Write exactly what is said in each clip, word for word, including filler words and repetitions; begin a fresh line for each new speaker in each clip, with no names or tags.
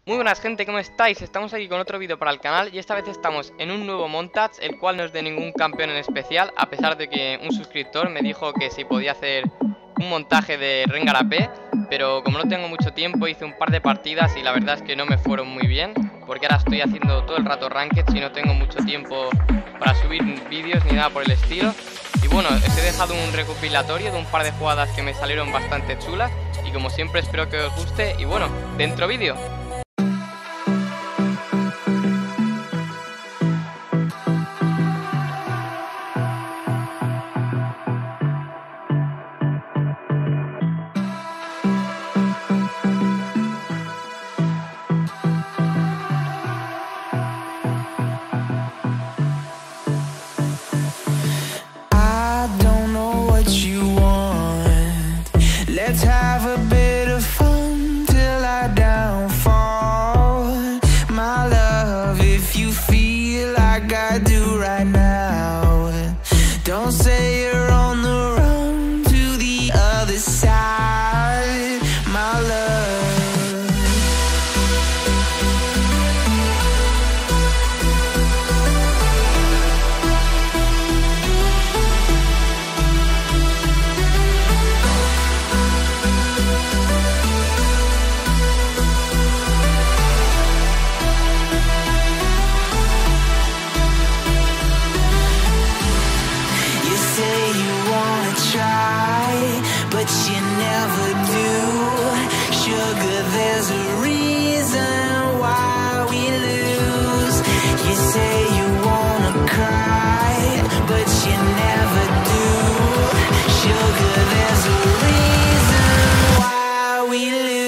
Muy buenas gente, ¿cómo estáis? Estamos aquí con otro vídeo para el canal y esta vez estamos en un nuevo montage, el cual no es de ningún campeón en especial, a pesar de que un suscriptor me dijo que si podía hacer un montaje de Rengar A P, pero como no tengo mucho tiempo hice un par de partidas y la verdad es que no me fueron muy bien, porque ahora estoy haciendo todo el rato ranked y no tengo mucho tiempo para subir vídeos ni nada por el estilo. Y bueno, os he dejado un recopilatorio de un par de jugadas que me salieron bastante chulas y como siempre espero que os guste y bueno, dentro vídeo.
Let's have a bit of fun till I downfall. My love, if you feel like I do right now, don't say you're on the run to the other side, my love. But you never do. Sugar, there's a reason why we lose. You say you wanna cry, but you never do. Sugar, there's a reason why we lose.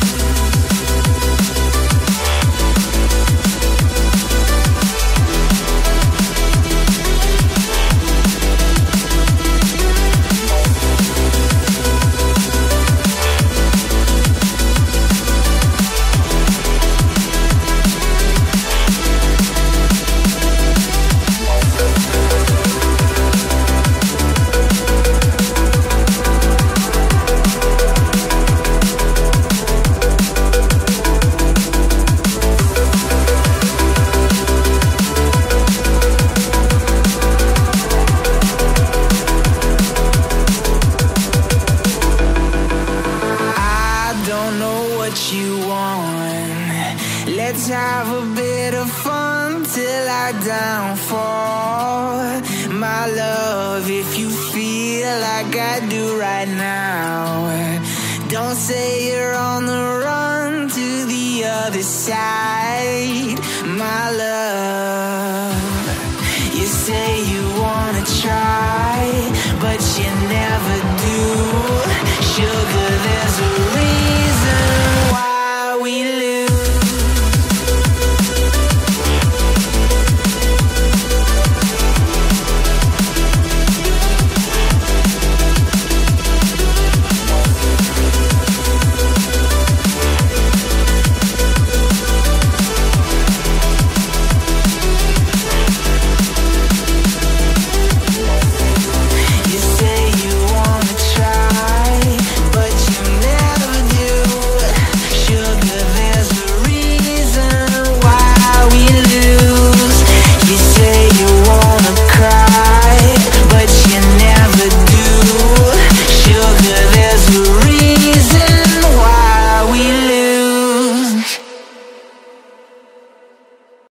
You want. Let's have a bit of fun till I downfall. My love, if you feel like I do right now, don't say you're on the run to the other side, my love. You say you wanna try, but you never do.